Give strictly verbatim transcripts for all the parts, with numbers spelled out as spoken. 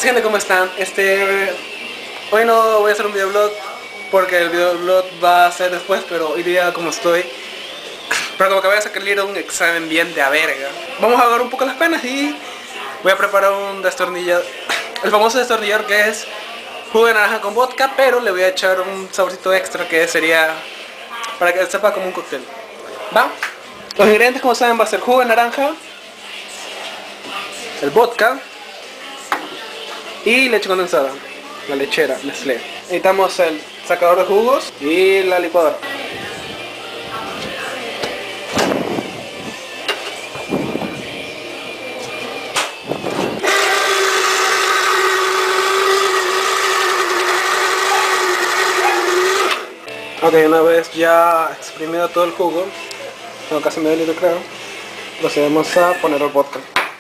pasa, gente? ¿Cómo están? Este... Hoy no voy a hacer un videoblog porque el videoblog va a ser después, pero hoy día como estoy... Pero como que voy a salir un examen bien de a verga. Vamos a agarrar un poco las penas y voy a preparar un destornillador. El famoso destornillador que es jugo de naranja con vodka, pero le voy a echar un saborcito extra que sería para que sepa como un cóctel. ¿Va? Los ingredientes, como saben, va a ser jugo de naranja, el vodka y leche condensada, la lechera, Nestlé. Necesitamos el sacador de jugos y la licuadora. Ok, una vez ya exprimido todo el jugo, tengo casi medio litro creo, procedemos a poner el vodka.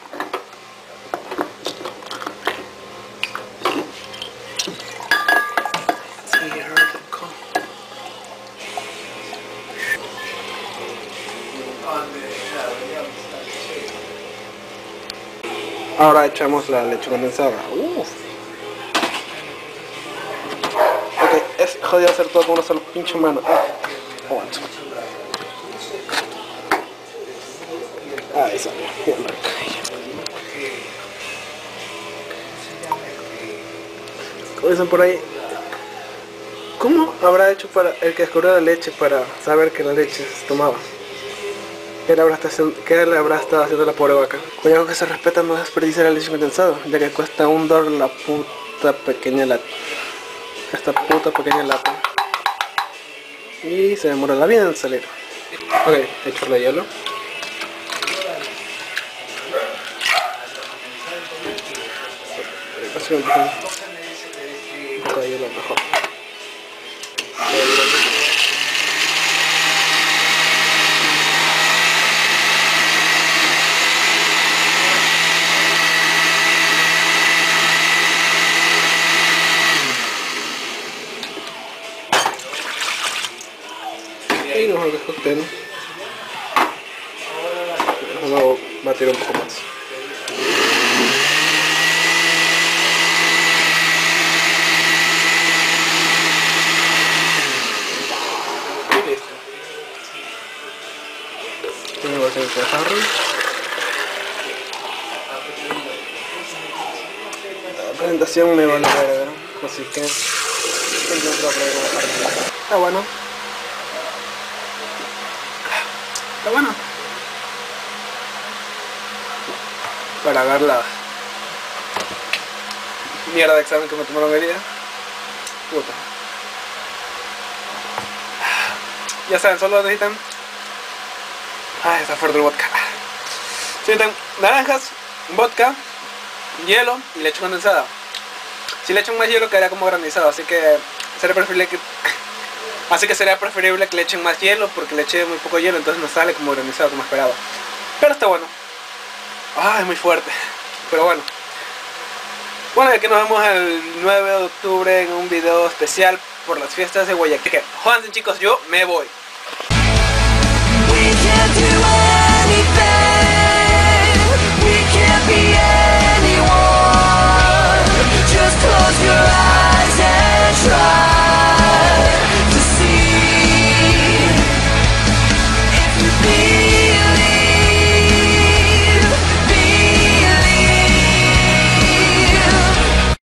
Ahora echamos la leche condensada. Uf. Ok, es jodido hacer todo con una sola pinche mano. Ah, aguanto. Ahí sale, bien rica. Como dicen por ahí, ¿cómo habrá hecho para el que descubrió la leche para saber que la leche se tomaba? ¿Qué le habrá estado haciendo, qué le habrá estado haciendo la pobre vaca? Cuidado que se respeta no desperdiciar la leche condensada, ya que cuesta un dólar la puta pequeña lata. Esta puta pequeña lata. Y se demora la vida en salir. Ok, echarle hielo. Un poco de hielo mejor. Y nos vamos a cóctel. Vamos a batir un poco más. Y listo. Tengo que hacer este jarro. La presentación me vale ver, así que está bueno. Está bueno. Para ver la mierda de examen que me tomaron hoy día. Puta. Ya saben, solo necesitan... Ay, está fuerte el vodka. Necesitan naranjas, vodka, hielo y leche condensada. Si le echan más hielo quedaría como granizado, así que sería preferible que... Así que sería preferible que le echen más hielo, porque le eché muy poco hielo, entonces no sale como granizado como esperaba. Pero está bueno. Ah, es muy fuerte. Pero bueno. Bueno, y aquí nos vemos el nueve de octubre en un video especial por las fiestas de Guayaquil. Jódanse, chicos, yo me voy. We can do it.